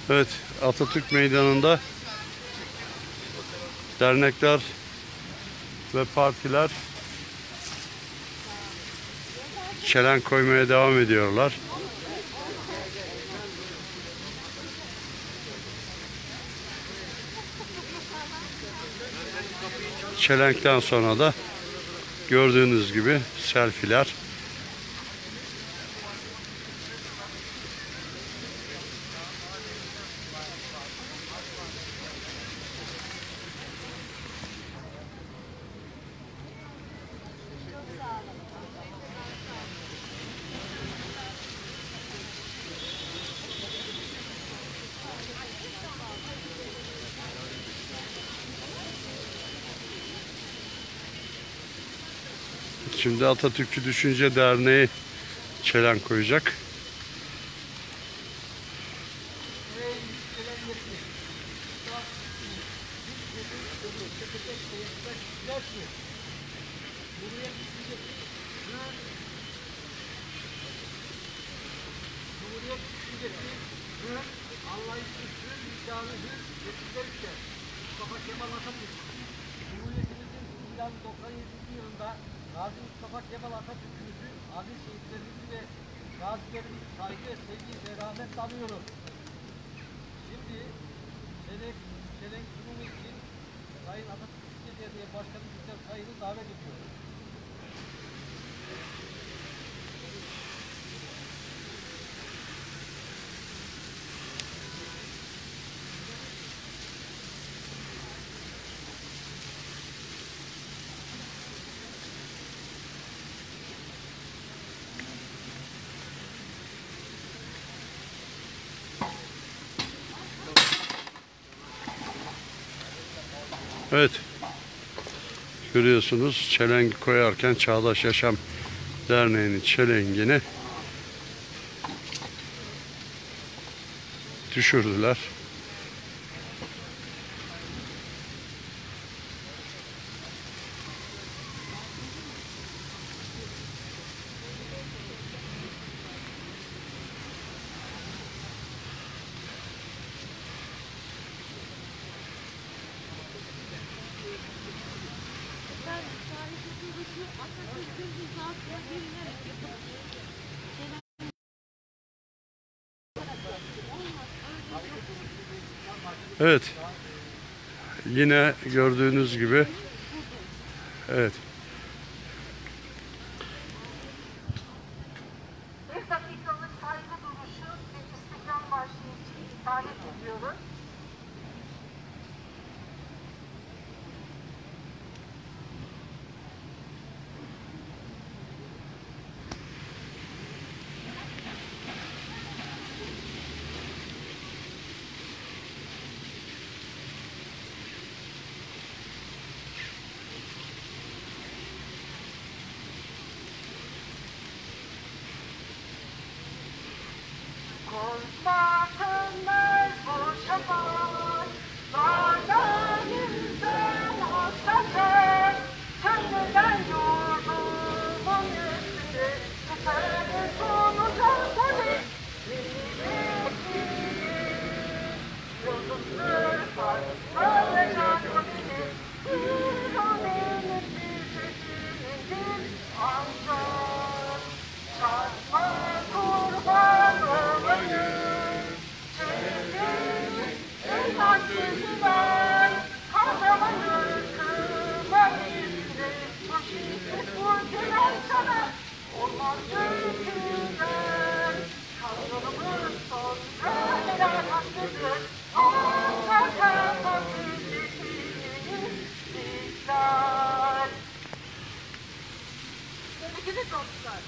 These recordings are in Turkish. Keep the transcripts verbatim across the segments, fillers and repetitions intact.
Evet, Atatürk Meydanı'nda dernekler ve partiler çelenk koymaya devam ediyorlar. Çelenkten sonra da gördüğünüz gibi selfiler. Şimdi Atatürkçü Düşünce Derneği çelenk koyacak. Mustafa Kemal Atatürk, Cumhuriyetimizin ilanı doksan yedinci yılında Gazi Mustafa Kemal Atatürk'ümüzü, aziz şehitlerimizi ve gazilerimizi saygı, sevgi ve rahmetle anıyoruz. Şimdi çelenk, çelenk sunumu için Sayın Atatürk Belediye Başkanı Hüseyin Sayın'ı davet ediyoruz. Evet, görüyorsunuz çelenk koyarken Çağdaş Yaşam Derneği'nin çelengini düşürdüler. Evet. Yine gördüğünüz gibi evet. Bir dakikalık saygı duruşu ve İstiklal Marşı için davet ediyoruz. Korkma sönmez bu şafak, varlığımızdan hasret, söndürden yurdumun üstünde, tutarız sonunda tabi, milletimiz, yıldızlar parlayacak ötesi, irademiz sesinindir ancak, çarpma kurban olayım, çevremiz elbasızlar, kahramanı kılma bizde, bu şiddet vurdular sana, olmaz öyküler, kanlarımız sonra neler hakkıdır, onlar kalmaz milletimiz bizler. Sevgili dostlar,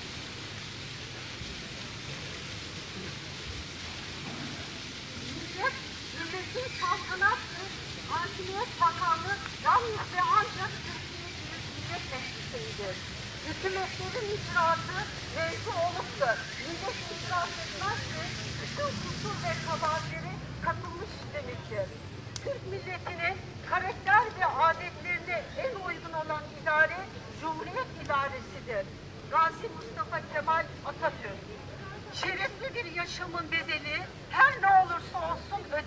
Millet, milletin saltanattır. Hakimiyet Bakanlığı yalnız ve ancak Türkiye Büyük Millet Meclisi'ndir. Hükümetlerin icraatı mevzu oluptur. Millet icraat etmezse bütün kusur ve kabahatleri katılmış demektir. Türk milletinin karakter ve adetlerine en uygun olan idare Cumhuriyet idaresidir. Gazi Mustafa Kemal Atatürk. Şerefli bir yaşamın bedeli her ne olursa olsun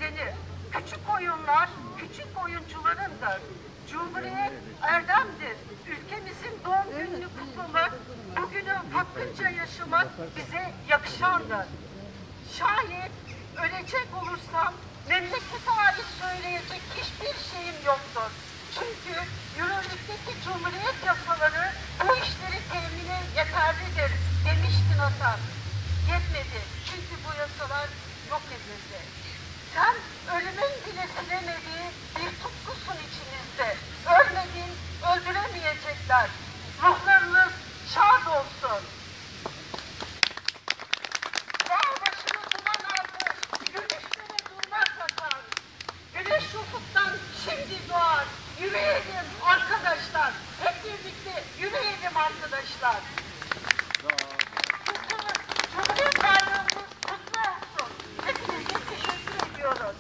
bize yakışandır. Şayet ölecek olursam memlekete ait söyleyecek hiçbir şeyim yoktur. Çünkü yürürlükteki Cumhuriyet yasaları bu işleri temine yeterlidir demiştin Atam. Yetmedi. Çünkü bu yasalar yok edildi. Sen ölümün bile silemediği bir tutkusun içinizde. Ölmedin, öldüremeyecekler. Ruhlarınız şad olsun. Dağ başını duman almış, güneşlere durmaz akar. Güneş ufuktan şimdi doğar. Yürüyelim arkadaşlar. Hep birlikte yürüyelim arkadaşlar. Kutlu, Cumhuriyet Bayramımız kutlu olsun. Hepinize teşekkür ediyoruz.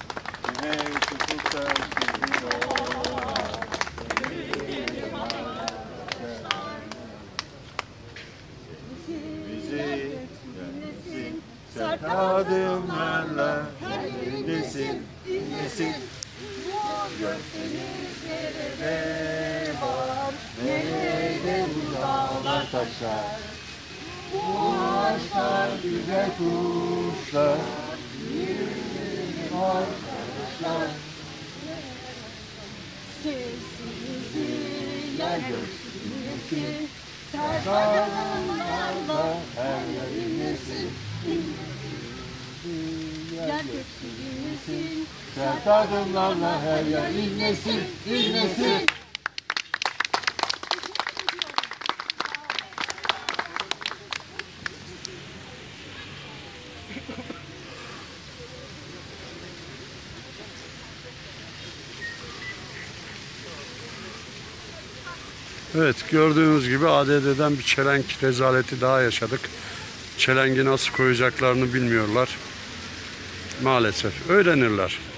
Bizi dinlesin, sert adımlarla her yerindesin, dinlesin. Gökdeniz nerede var, nerede bu dağlar taşlar. Bu ağaçlar güzel kuşlar, yürüyelim arkadaşlar. Sesimizi yer göksün dinlesin, sert adımlarla her yer inlesin. Yer göksün dinlesin, sert adımlarla her yer inlesin, inlesin. Evet, gördüğünüz gibi A D D'den bir çelenk rezaleti daha yaşadık. Çelengi nasıl koyacaklarını bilmiyorlar. Maalesef öğrenirler.